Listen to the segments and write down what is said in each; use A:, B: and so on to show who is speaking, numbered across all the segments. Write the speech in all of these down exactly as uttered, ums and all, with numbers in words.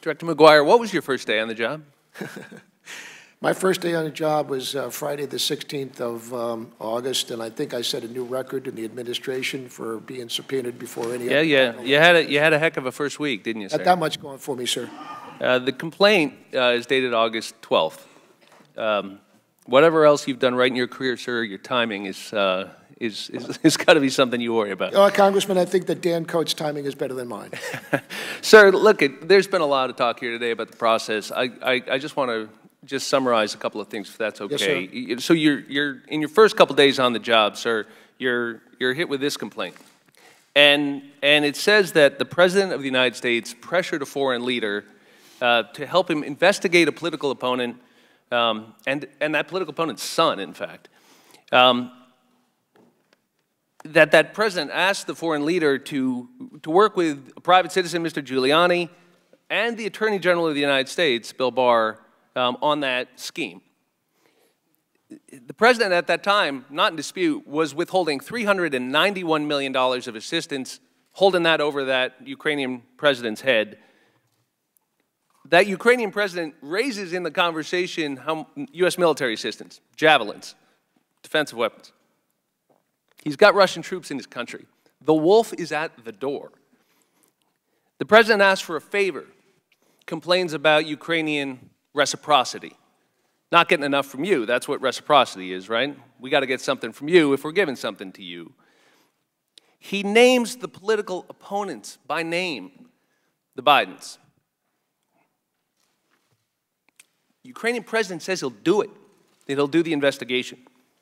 A: Director Maguire, what was your first day on the job?
B: My first day on the job was uh, Friday the sixteenth of um, August, and I think I set a new record in the administration for being subpoenaed before any
A: Yeah,
B: other
A: yeah.
B: panel.
A: You had, a, you had a heck of a first week, didn't you, sir?
B: Not that much going for me, sir.
A: Uh, the complaint uh, is dated August twelfth. Um, whatever else you've done right in your career, sir, your timing is, uh, is, is, is got to be something you worry about.
B: Uh, Congressman, I think that Dan Coates' timing is better than mine.
A: Sir, look, it, there's been a lot of talk here today about the process. I, I, I just want to just summarize a couple of things, if that's okay.
B: Yes, sir.
A: So you're, you're, in your first couple days on the job, sir, you're, you're hit with this complaint. And, and it says that the President of the United States pressured a foreign leader uh, to help him investigate a political opponent, um, and, and that political opponent's son, in fact. Um, that that president asked the foreign leader to, to work with a private citizen, Mister Giuliani, and the Attorney General of the United States, Bill Barr, um, on that scheme. The president at that time, not in dispute, was withholding three hundred ninety-one million dollars of assistance, holding that over that Ukrainian president's head. That Ukrainian president raises in the conversation how U S military assistance, javelins, defensive weapons. He's got Russian troops in his country. The wolf is at the door. The president asks for a favor, complains about Ukrainian reciprocity. Not getting enough from you, that's what reciprocity is, right? We got to get something from you if we're giving something to you. He names the political opponents by name, the Bidens. Ukrainian president says he'll do it, that he'll do the investigation.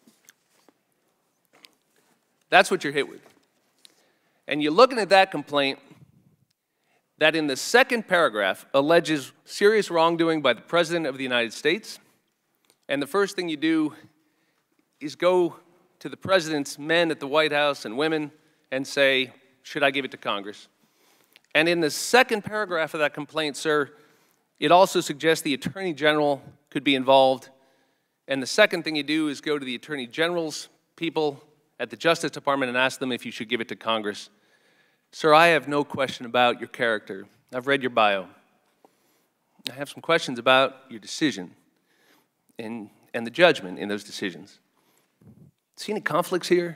A: That's what you're hit with. And you're looking at that complaint that in the second paragraph alleges serious wrongdoing by the President of the United States, and the first thing you do is go to the President's men at the White House and women and say, should I give it to Congress? And in the second paragraph of that complaint, sir, it also suggests the Attorney General could be involved. And the second thing you do is go to the Attorney General's people at the Justice Department and ask them if you should give it to Congress. Sir, I have no question about your character. I've read your bio. I have some questions about your decision and, and the judgment in those decisions. See any conflicts here?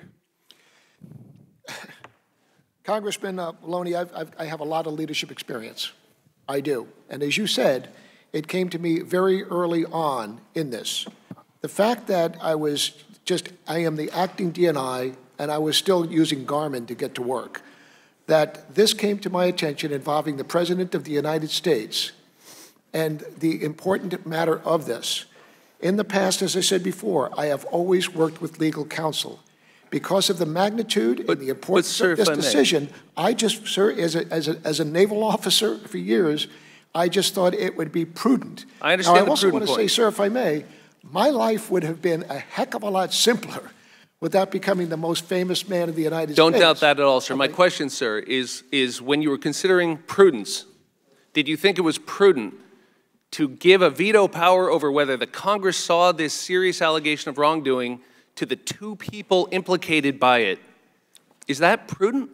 B: Congressman uh, Maloney, I've, I've, I have a lot of leadership experience. I do. And as you said, it came to me very early on in this. The fact that I was just, I am the acting D N I, and I was still using Garmin to get to work, that this came to my attention involving the President of the United States and the important matter of this. In the past, as I said before, I have always worked with legal counsel. Because of the magnitude
A: but,
B: and the importance
A: sir,
B: of this decision, I just, sir, as a, as, a, as a naval officer for years, I just thought it would be prudent.
A: I understand
B: now,
A: the
B: I also
A: prudent
B: want to
A: point.
B: say, sir, if I may, my life would have been a heck of a lot simpler without becoming the most famous man in the United
A: Don't
B: States.
A: Don't doubt that at all, sir.
B: Okay.
A: My question, sir, is, is when you were considering prudence, did you think it was prudent to give a veto power over whether the Congress saw this serious allegation of wrongdoing to the two people implicated by it? Is that prudent?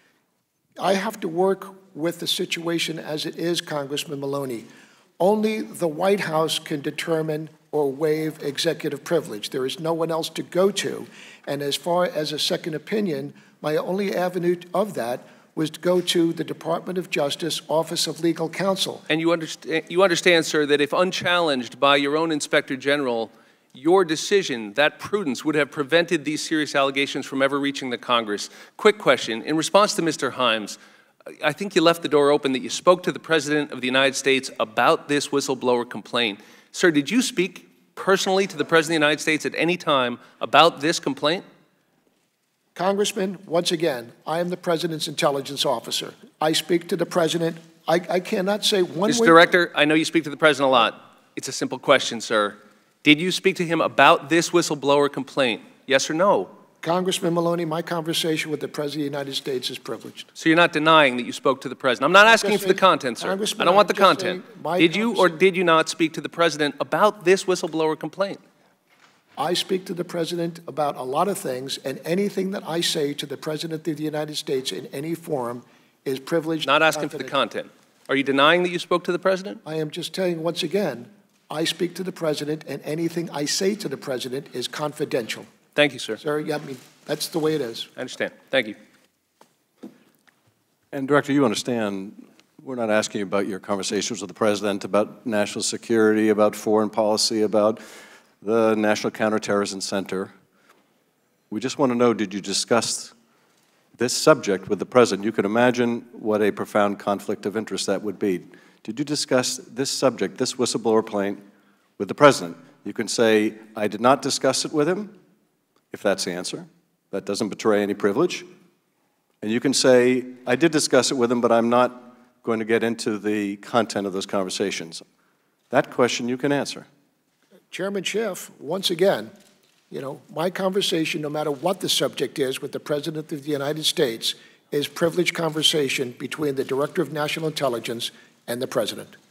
B: I have to work with the situation as it is, Congressman Maloney. Only the White House can determine or waive executive privilege. There is no one else to go to. And as far as a second opinion, my only avenue of that was to go to the Department of Justice, Office of Legal Counsel.
A: And you understand, you understand, sir, that if unchallenged by your own Inspector General, your decision, that prudence, would have prevented these serious allegations from ever reaching the Congress. Quick question. In response to Mister Himes, I think you left the door open that you spoke to the President of the United States about this whistleblower complaint. Sir, did you speak personally to the President of the United States at any time about this complaint?
B: Congressman, once again, I am the President's intelligence officer. I speak to the President. I, I cannot say one
A: Mister
B: way.
A: Director, I know you speak to the President a lot. It's a simple question, sir. Did you speak to him about this whistleblower complaint? Yes or no?
B: Congressman Maloney, my conversation with the President of the United States is privileged.
A: So you're not denying that you spoke to the President? I'm not asking for the content, sir. I don't want the content. Did you or did you not speak to the President about this whistleblower complaint?
B: I speak to the President about a lot of things, and anything that I say to the President of the United States in any forum is privileged.
A: Not asking for the content. Are you denying that you spoke to the President?
B: I am just telling you once again, I speak to the President, and anything I say to the President is confidential.
A: Thank you, sir.
B: Sir, yeah, I mean, that's the way it is.
A: I understand. Thank you.
C: And, Director, you understand we're not asking you about your conversations with the President, about national security, about foreign policy, about the National Counterterrorism Center. We just want to know, did you discuss this subject with the President? You can imagine what a profound conflict of interest that would be. Did you discuss this subject, this whistleblower complaint, with the President? You can say, I did not discuss it with him, if that's the answer. That doesn't betray any privilege. And you can say, I did discuss it with him, but I'm not going to get into the content of those conversations. That question you can answer.
B: Chairman Schiff, once again, you know, my conversation, no matter what the subject is with the President of the United States, is privileged conversation between the Director of National Intelligence and the President.